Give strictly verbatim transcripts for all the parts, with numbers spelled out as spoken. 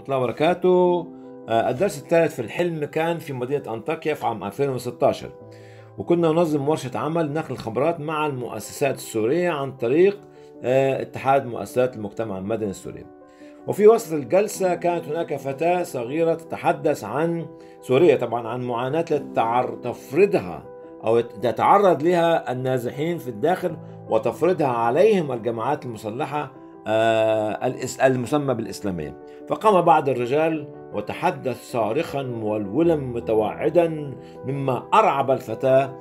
الله وبركاته. آه، الدرس الثالث في الحلم كان في مدينة أنطاكيا في عام ألفين وستة عشر، وكنا ننظم ورشة عمل نقل الخبرات مع المؤسسات السورية عن طريق آه، اتحاد مؤسسات المجتمع المدني السوري. وفي وسط الجلسة كانت هناك فتاة صغيرة تتحدث عن سوريا، طبعا عن معاناة التعر... تفرضها أو تتعرض لها النازحين في الداخل وتفرضها عليهم الجماعات المسلحة آه، المسمى بالإسلامية. فقام بعض الرجال وتحدث صارخا مولولا متوعدا مما أرعب الفتاة،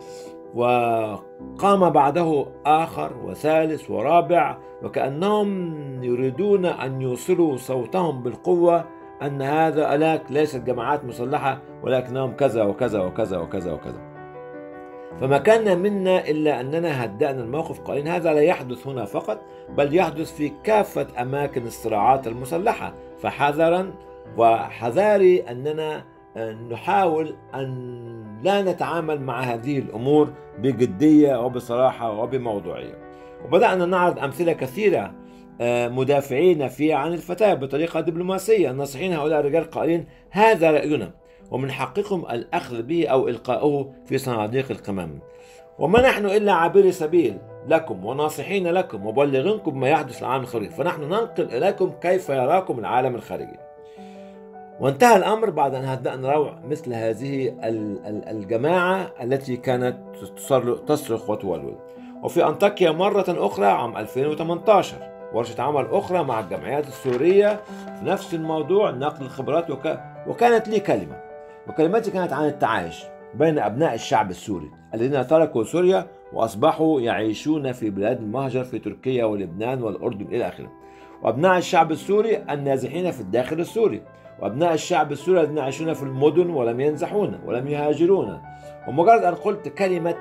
وقام بعده آخر وثالث ورابع، وكأنهم يريدون أن يوصلوا صوتهم بالقوة أن هذا ألاك ليست جماعات مسلحة ولكنهم كذا وكذا وكذا وكذا وكذا. فما كان منا إلا أننا هدأنا الموقف قائلين هذا لا يحدث هنا فقط، بل يحدث في كافة أماكن الصراعات المسلحة، فحذرا وحذاري أننا نحاول أن لا نتعامل مع هذه الأمور بجدية وبصراحة وبموضوعية. وبدأنا نعرض أمثلة كثيرة مدافعين فيها عن الفتاة بطريقة دبلوماسية، ناصحين هؤلاء الرجال قائلين هذا رأينا ومن حقكم الأخذ به أو إلقاؤه في صناديق القمامة، وما نحن إلا عابري سبيل لكم وناصحين لكم وبلغنكم ما يحدث العالم الخارجي، فنحن ننقل إليكم كيف يراكم العالم الخارجي. وانتهى الأمر بعد أن هدأنا روع مثل هذه الجماعة التي كانت تصرخ وتولول. وفي أنطاكيا مرة أخرى عام ألفين وثمانية عشر ورشة عمل أخرى مع الجمعيات السورية في نفس الموضوع نقل الخبرات، وك... وكانت لي كلمة، وكلمتي كانت عن التعايش بين أبناء الشعب السوري الذين تركوا سوريا وأصبحوا يعيشون في بلاد المهجر في تركيا ولبنان والأردن إلى آخره، وأبناء الشعب السوري النازحين في الداخل السوري، وأبناء الشعب السوري الذين يعيشون في المدن ولم ينزحون ولم يهاجرون. ومجرد أن قلت كلمة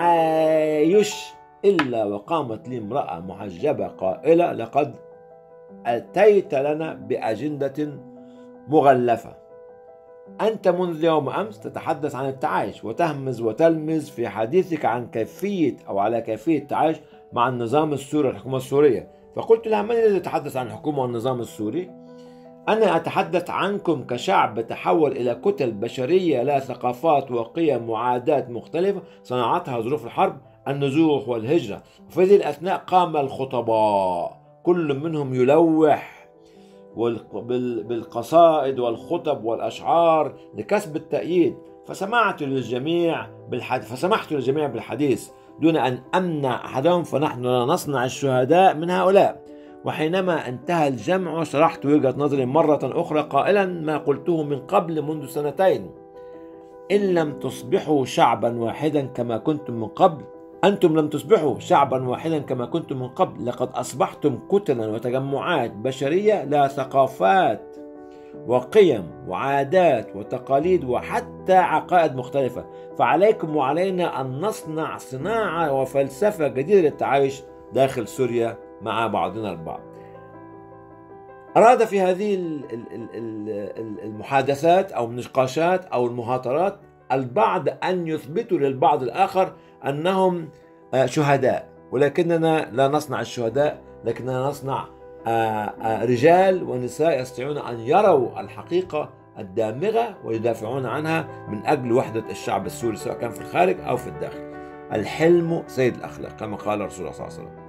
تعايش إلا وقامت لي امرأة محجبة قائلة لقد أتيت لنا بأجندة مغلفة، أنت منذ يوم أمس تتحدث عن التعايش وتهمز وتلمز في حديثك عن كيفية أو على كيفية التعايش مع النظام السوري والحكومة السورية. فقلت لها من الذي يتحدث عن الحكومة والنظام السوري؟ أنا أتحدث عنكم كشعب تحول إلى كتل بشرية لا ثقافات وقيم وعادات مختلفة صنعتها ظروف الحرب، النزوح والهجرة. وفي هذه الأثناء قام الخطباء كل منهم يلوح بالقصائد والخطب والأشعار لكسب التأييد، فسمعت للجميع بالحديث فسمحت للجميع بالحديث دون أن أمنع أحدهم، فنحن لا نصنع الشهداء من هؤلاء. وحينما انتهى الجمع شرحت وجهة نظري مرة أخرى قائلا ما قلته من قبل منذ سنتين: إن لم تصبحوا شعبا واحدا كما كنتم من قبل، أنتم لم تصبحوا شعبا واحدا كما كنتم من قبل، لقد أصبحتم كتلا وتجمعات بشرية لا ثقافات وقيم وعادات وتقاليد وحتى عقائد مختلفة، فعليكم وعلينا أن نصنع صناعة وفلسفة جديدة للتعايش داخل سوريا مع بعضنا البعض. أراد في هذه المحادثات أو النقاشات أو المهاترات البعض أن يثبتوا للبعض الآخر أنهم شهداء، ولكننا لا نصنع الشهداء، لكننا نصنع رجال ونساء يستطيعون أن يروا الحقيقة الدامغة ويدافعون عنها من أجل وحدة الشعب السوري سواء كان في الخارج أو في الداخل. الحلم سيد الأخلاق كما قال الرسول صلى الله عليه وسلم.